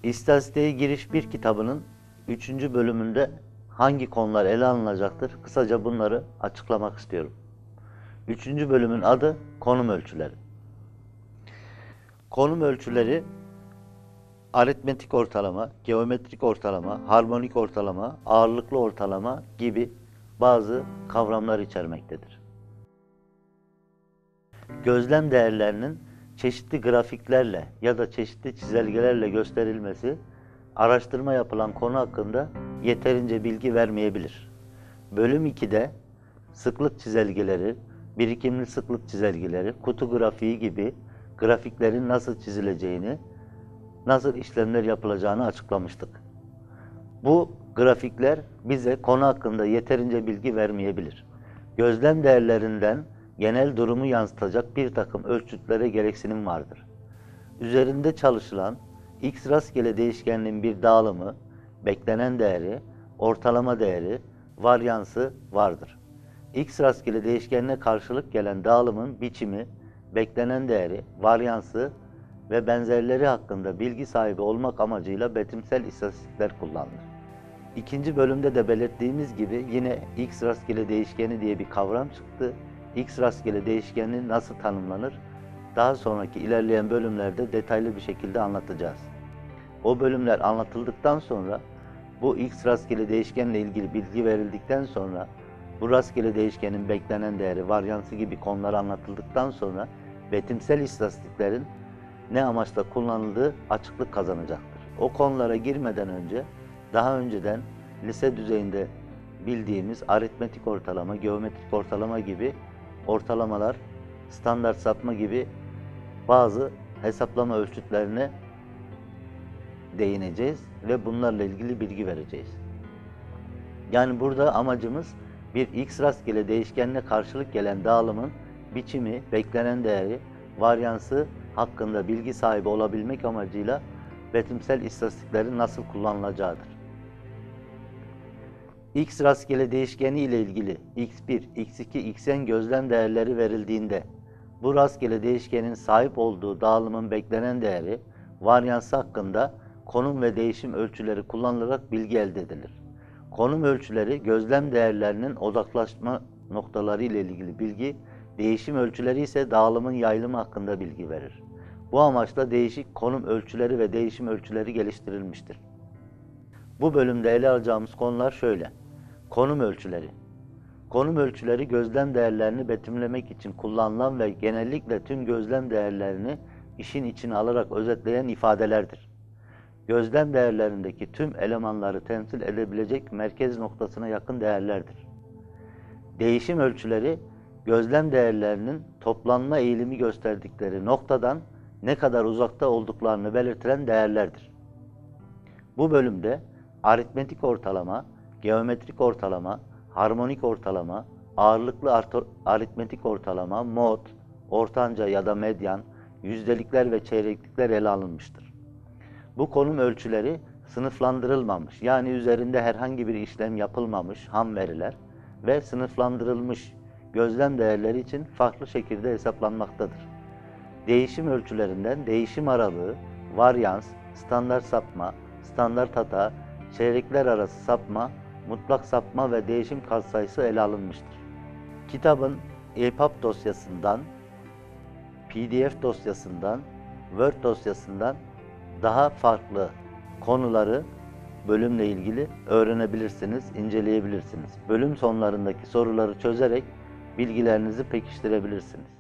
İstatistiğe Giriş 1 kitabının 3. bölümünde hangi konular ele alınacaktır? Kısaca bunları açıklamak istiyorum. 3. bölümün adı konum ölçüleri. Konum ölçüleri aritmetik ortalama, geometrik ortalama, harmonik ortalama, ağırlıklı ortalama gibi bazı kavramlar içermektedir. Gözlem değerlerinin çeşitli grafiklerle ya da çeşitli çizelgelerle gösterilmesi, araştırma yapılan konu hakkında yeterince bilgi vermeyebilir. Bölüm 2'de sıklık çizelgeleri, birikimli sıklık çizelgeleri, kutu grafiği gibi grafiklerin nasıl çizileceğini, nasıl işlemler yapılacağını açıklamıştık. Bu grafikler bize konu hakkında yeterince bilgi vermeyebilir. Gözlem değerlerinden genel durumu yansıtacak bir takım ölçütlere gereksinim vardır. Üzerinde çalışılan x rastgele değişkenliğin bir dağılımı, beklenen değeri, ortalama değeri, varyansı vardır. X rastgele değişkenine karşılık gelen dağılımın biçimi, beklenen değeri, varyansı ve benzerleri hakkında bilgi sahibi olmak amacıyla betimsel istatistikler kullanılır. İkinci bölümde de belirttiğimiz gibi yine x rastgele değişkeni diye bir kavram çıktı. X rastgele değişkeni nasıl tanımlanır? Daha sonraki ilerleyen bölümlerde detaylı bir şekilde anlatacağız. O bölümler anlatıldıktan sonra, bu x rastgele değişkenle ilgili bilgi verildikten sonra, bu rastgele değişkenin beklenen değeri, varyansı gibi konular anlatıldıktan sonra betimsel istatistiklerin ne amaçla kullanıldığı açıklık kazanacaktır. O konulara girmeden önce, daha önceden lise düzeyinde bildiğimiz aritmetik ortalama, geometrik ortalama gibi ortalamalar, standart sapma gibi bazı hesaplama ölçütlerine değineceğiz ve bunlarla ilgili bilgi vereceğiz. Yani burada amacımız bir x rastgele değişkenine karşılık gelen dağılımın biçimi, beklenen değeri, varyansı hakkında bilgi sahibi olabilmek amacıyla betimsel istatistiklerin nasıl kullanılacağıdır. X rastgele değişkeni ile ilgili x1, x2, xn gözlem değerleri verildiğinde bu rastgele değişkenin sahip olduğu dağılımın beklenen değeri, varyansı hakkında konum ve değişim ölçüleri kullanılarak bilgi elde edilir. Konum ölçüleri gözlem değerlerinin odaklaşma noktaları ile ilgili bilgi, değişim ölçüleri ise dağılımın yayılımı hakkında bilgi verir. Bu amaçla değişik konum ölçüleri ve değişim ölçüleri geliştirilmiştir. Bu bölümde ele alacağımız konular şöyle. Konum ölçüleri. Konum ölçüleri gözlem değerlerini betimlemek için kullanılan ve genellikle tüm gözlem değerlerini işin içine alarak özetleyen ifadelerdir. Gözlem değerlerindeki tüm elemanları temsil edebilecek merkez noktasına yakın değerlerdir. Değişim ölçüleri, gözlem değerlerinin toplanma eğilimi gösterdikleri noktadan ne kadar uzakta olduklarını belirtilen değerlerdir. Bu bölümde aritmetik ortalama, geometrik ortalama, harmonik ortalama, ağırlıklı aritmetik ortalama, mod, ortanca ya da medyan, yüzdelikler ve çeyreklikler ele alınmıştır. Bu konum ölçüleri sınıflandırılmamış, yani üzerinde herhangi bir işlem yapılmamış ham veriler ve sınıflandırılmış gözlem değerleri için farklı şekilde hesaplanmaktadır. Değişim ölçülerinden değişim aralığı, varyans, standart sapma, standart hata, çeyrekler arası sapma, mutlak sapma ve değişim katsayısı ele alınmıştır. Kitabın EPUB dosyasından, PDF dosyasından, Word dosyasından daha farklı konuları bölümle ilgili öğrenebilirsiniz, inceleyebilirsiniz. Bölüm sonlarındaki soruları çözerek bilgilerinizi pekiştirebilirsiniz.